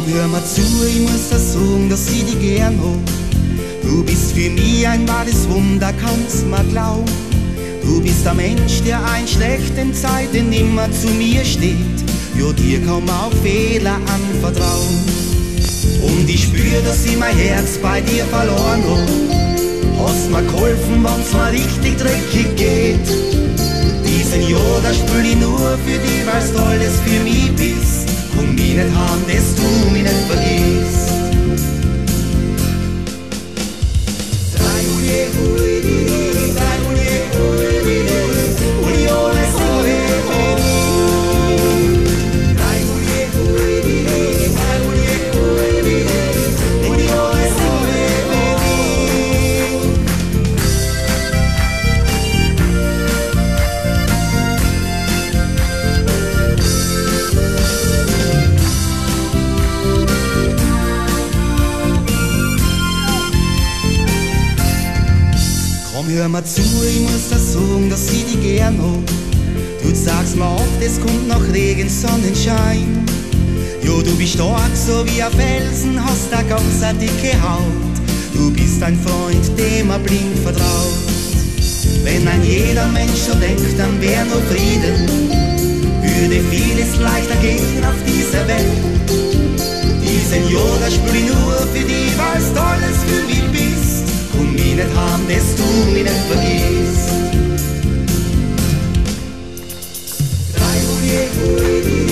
hör mal zu, ich muss dir sagen, dass ich dich gern hab. Du bist für mich ein wahres Wunder, kannst mir glauben. Du bist der Mensch, der in schlechten Zeiten immer zu mir steht. Ja, dir kann man auch Fehler anvertrauen. Und ich spür, dass ich mein Herz bei dir verloren hab. Hast mir geholfen, wenn's mir richtig dreckig geht. Diesen Jahr, da spül ich nur für dich, weil's du alles für mich bist. Komm mich nicht heim, dass du mich nicht vergisst. Komm, hör mal zu, ich muss dir sagen, dass ich dich gern hab. Du sagst mir oft, es kommt nach Regen, Sonnenschein. Jo, du bist stark, so wie ein Felsen, hast da ganz eine dicke Haut. Du bist ein Freund, dem man blind vertraut. Wenn ein jeder Mensch so denkt, dann wär nur Frieden. Würde vieles leichter gehen auf dieser Welt. Diesen Jahr, da spür ich nur für dich, weil's du alles für mich bist. Komm mich nicht heim, dass du mich nicht vergisst.